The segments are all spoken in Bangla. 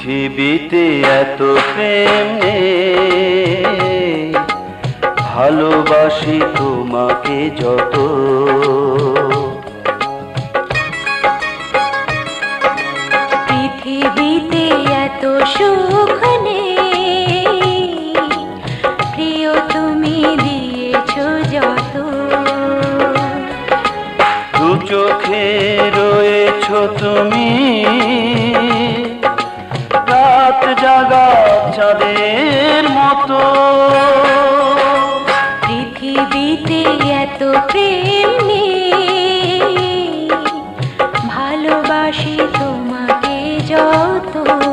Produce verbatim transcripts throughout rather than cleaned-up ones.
পৃথিবীতে এত প্রেম নেই, ভালোবাসি তোমাকে যত। পৃথিবীতে এত সুখ নেই, প্রিয় তুমি দিয়েছো যত। দু চোখে রয়েছো তুমি, রাত জাগা চাঁদের মতো। পৃথিবীতে এত প্রেম নেই, ভালোবাসি তোমাকে যত।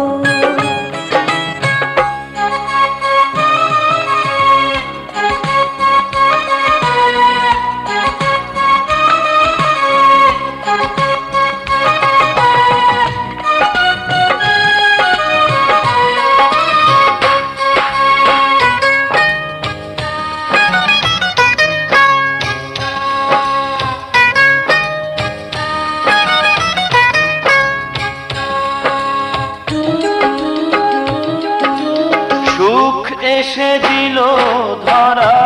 এসে দিল ধরা,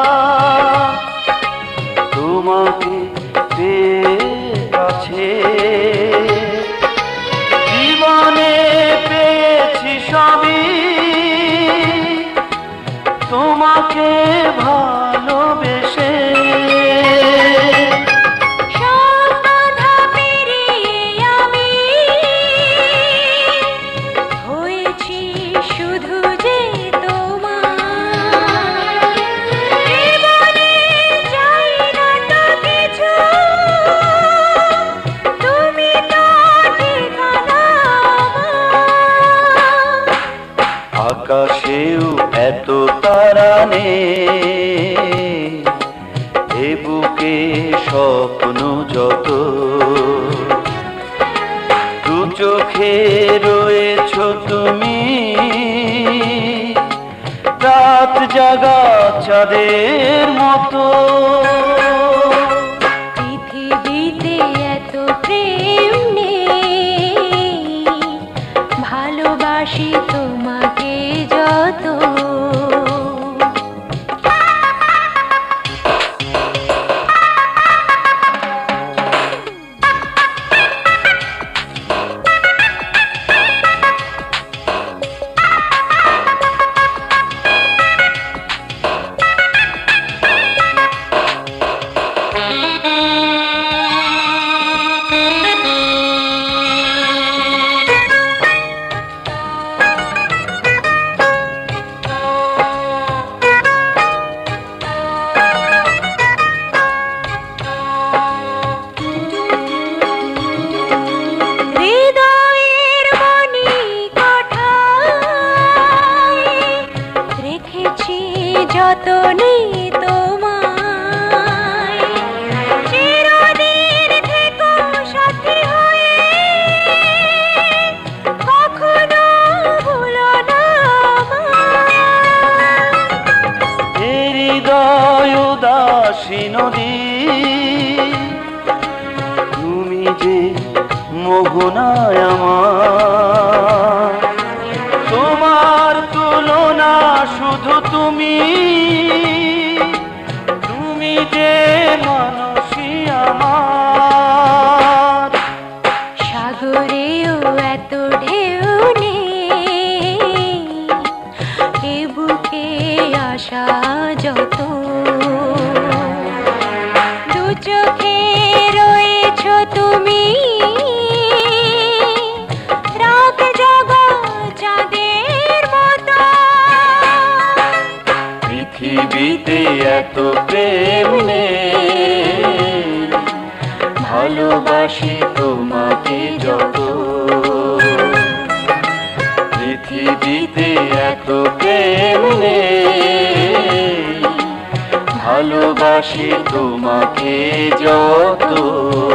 তোমাকে পেয়ে কাছে। জীবনে পেয়েছি সবই, তোমাকে ভালোবেসে। আকাশেও এত তারা নেই, এ বুকে স্বপ্ন যত। দু চোখে রয়েছো তুমি, রাত জাগা চাঁদের মতো। পৃথিবীতে এত প্রেম নেই, ভালোবাসি তোমাকে যত। যতনে তোমায় চিরদিন থেকো সাথী হয়ে, কখনো ভুলো না এ হৃদয় উদাসী নদী, তুমি যে মোহনায় আমার। তোমার তুলনা শুধু তুমি, তুমি যে মানসী আমার। সাগরেও এত ঢেউ নেই, এ বুকে আসা যত। দু চোখে রয়েছো তুমি, রাত জাগা চাঁদের মতো। পৃথিবীতে এত প্রেম নেই, ভালোবাসি তোমাকে যত। পৃথিবীতে এত প্রেম নেই, ভালোবাসি তোমাকে যত।